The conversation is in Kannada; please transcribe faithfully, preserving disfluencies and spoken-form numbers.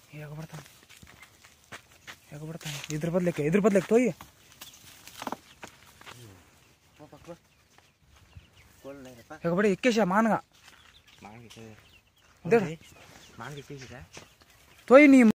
ಹೇಗೆ ಬರ್ತಾನೆ ಹೇಗೆ ಬರ್ತಾನೆ ಇದ್ರ ಬದ್ಲಿಕ್ಕೆ ಇದ್ರ ಬದ್ಲಿಕ್ಕೆ ತೋಯಿ ಹೇಗೆ ಬಡಿ ಇಕ್ಕೇಶ ಮಾನ್ಗ ತೋಯಿ ನೀ